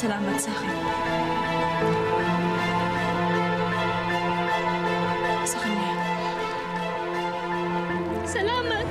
nagpapasalamat sa akin. Sa kanya. Salamat!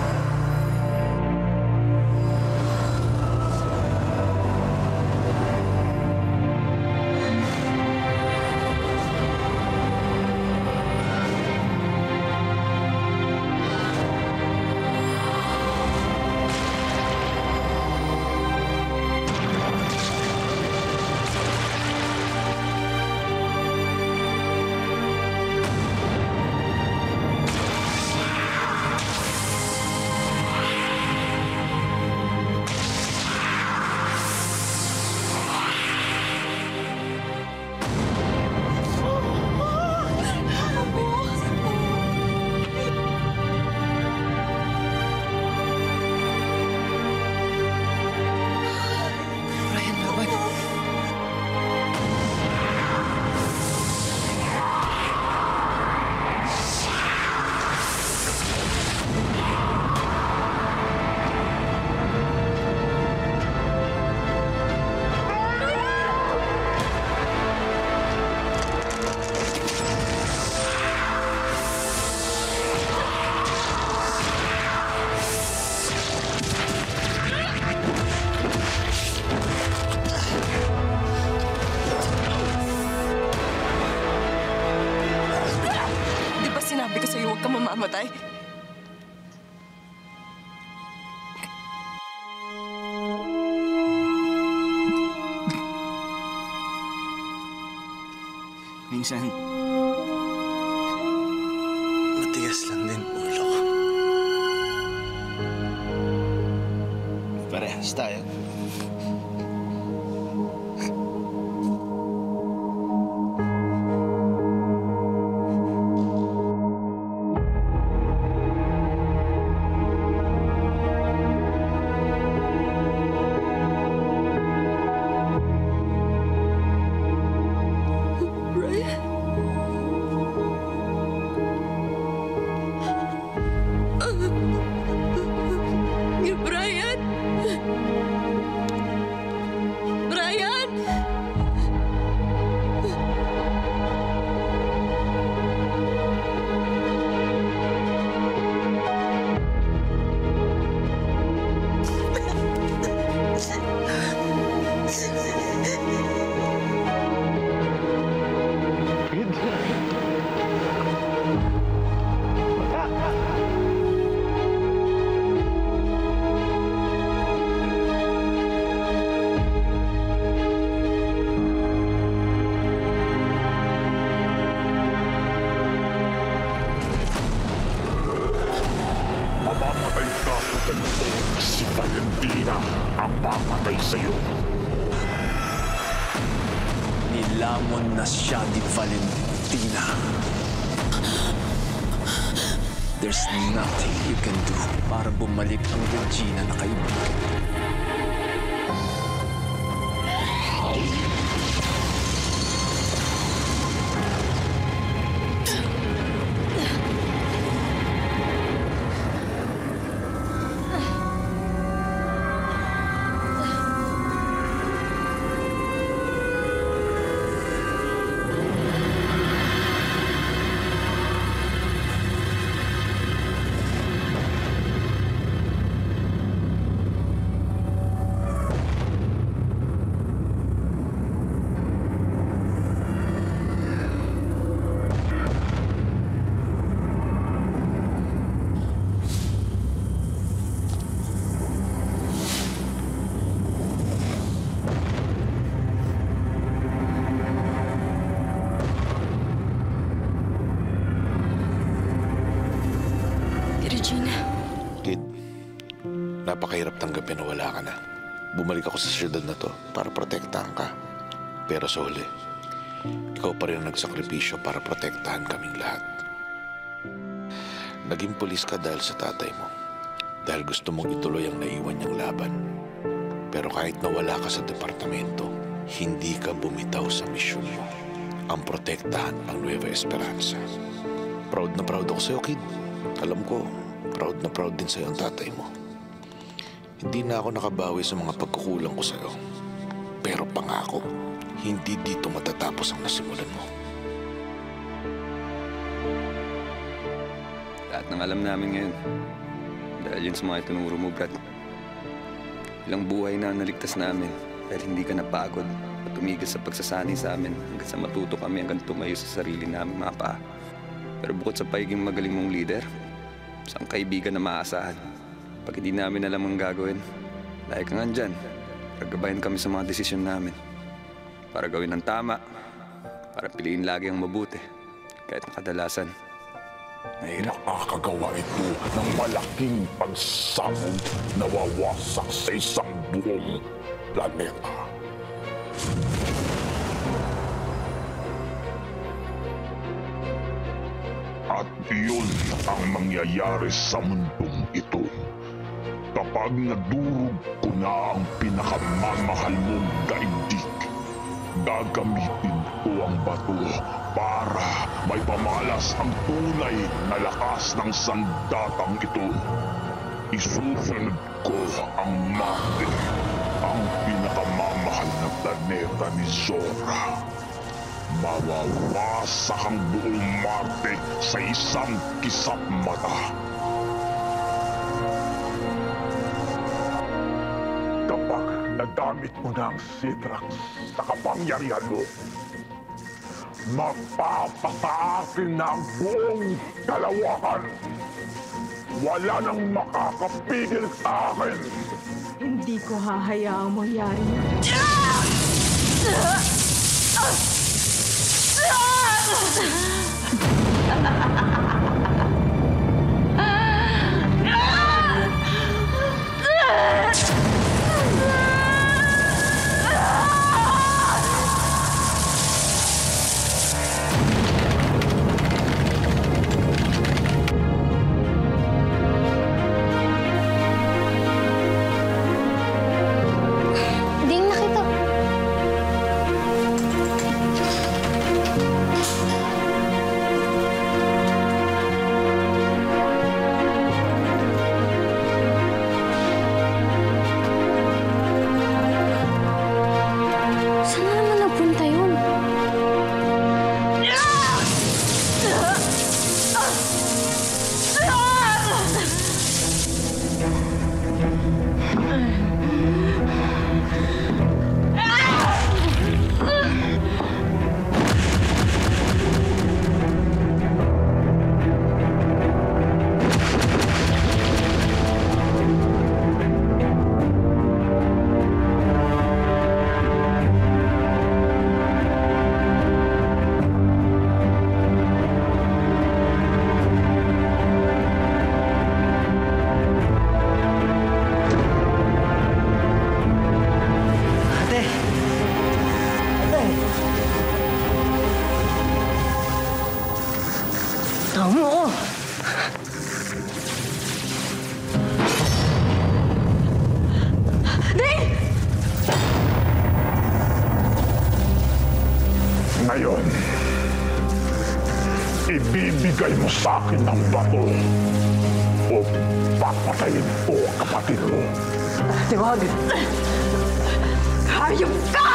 Sinabi ko sa'yo, huwag ka mamamatay. Minsan, matigas lang din ulo ko. Parehas tayo. Si Valentina ang mamatay sa'yo. Nilamon na siya ni Valentina. There's nothing you can do para bumalik ang Regina na kaibigan. Kid, napakahirap tanggapin na wala ka na. Bumalik ako sa siyudad na to para protektahan ka. Pero sa huli, ikaw pa rin ang nagsakripisyo para protektahan kaming lahat. Naging pulis ka dahil sa tatay mo. Dahil gusto mong ituloy ang naiwan niyang laban. Pero kahit nawala ka sa departamento, hindi ka bumitaw sa misyon mo. Ang protektahan ang Nueva Esperanza. Proud na proud ako sa'yo, Kid. Alam ko, proud na proud din sa'yo ang tatay mo. Hindi na ako nakabawi sa mga pagkukulang ko sa'yo. Pero pangako, hindi dito matatapos ang nasimulan mo. Lahat ng alam namin ngayon, dahil yun sa mga itinuro mo, Brad. Ilang buhay na naligtas namin dahil hindi ka napagod at tumigil sa pagsasanay sa amin hanggang sa matuto kami hanggang tumayo sa sarili namin mga paa. Pero bukod sa pagiging magaling mong leader, isang kaibigan na maaasahan. Pag hindi namin alam ang gagawin, dahil ka nga dyan, para gabayan kami sa mga desisyon namin. Para gawin ang tama, para piliin lagi ang mabuti, kahit na kadalasan, mahirap. Nakakagawa ito ng malaking pagsabog na wawasak sa isang buong planeta. At iyon ang mangyayari sa mundong ito. Kapag nadurog ko na ang pinakamamahal mong daigdig, gagamitin ko ang bato para may pamalas ang tunay na lakas ng sandatang ito. Isusunod ko ang Marte, ang pinakamamahal na planeta ni Zora. Mawawasak ang buong Marte sa isang kisap mata. Kapag nagamit mo na ang Sitrax sa kapangyarihan mo, magpapataasin na ang buong kalawakan. Wala nang makakapigil sa akin. Hindi ko hahayaang mangyari yun. Ding, nakita. Saan na naman napunta yun? Tama. Ngayon, ibibigay mo sa akin ng bato o papatayin ko ang kapatid mo. Tiwag! Hayop ka!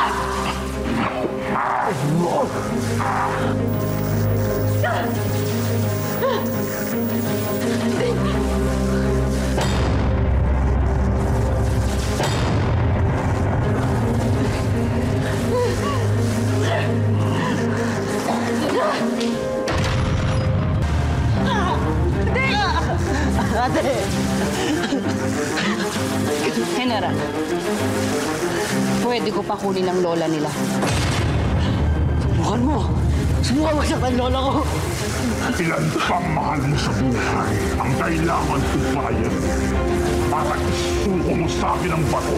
Ate! General, pwede ko pa kunin ang lola nila. Subukan mo! Subukan mo sa lola ko! Ilan pang mahal mo sa buhay ang kailangan tupayan para isuko mo sa akin ang bato.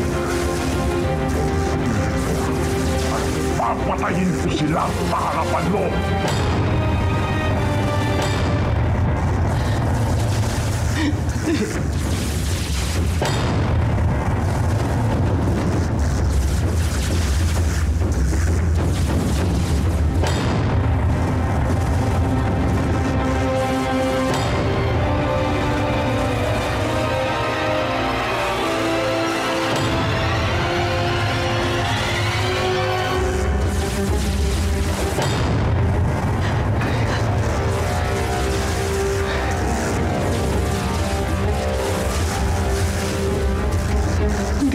At papatayin ko sila sa harapan mo.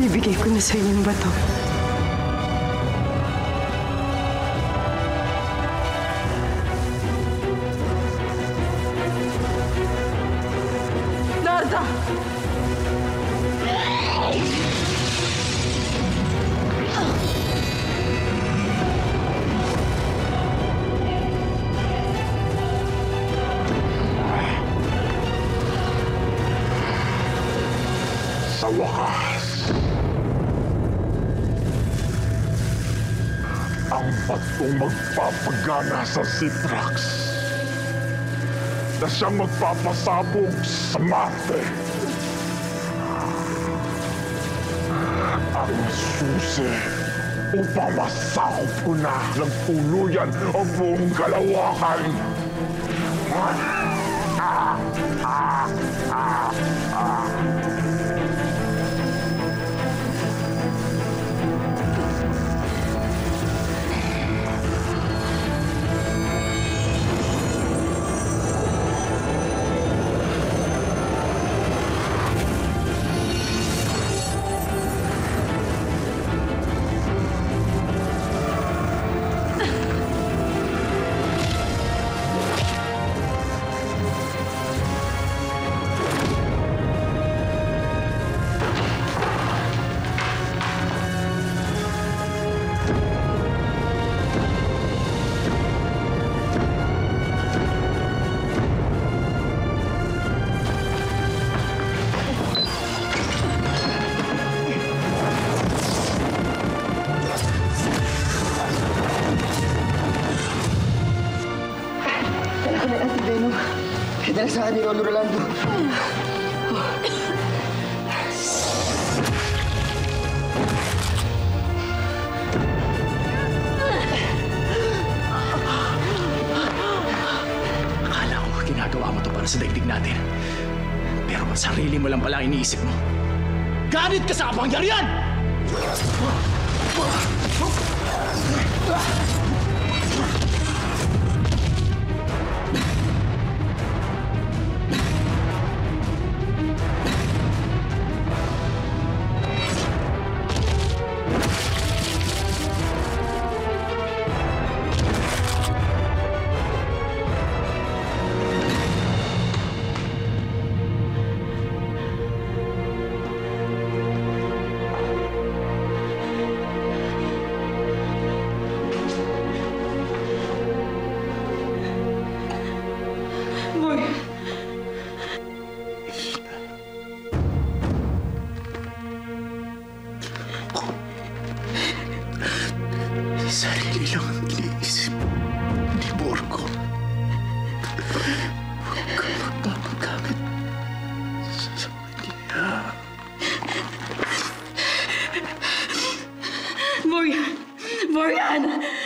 Ibibigay ko na sa iyo yung bato. Narda! Sa wakas, ang batong magpapagana sa Citrax na siyang magpapasabog sa Marte. Ang susi upang masakop ko na ng tuluyan ang buong kalawakan. Dahil sa ni Lolo Rolando. Akala ko ginagawa mo to para sa daigdig natin. Pero sarili mo lang pala ang iniisip mo. Ganit ka sa kapangyarihan! Sarili lang ang iniisip ni Borgo. Huwag ka magpapagamit sa kanya. Boyan!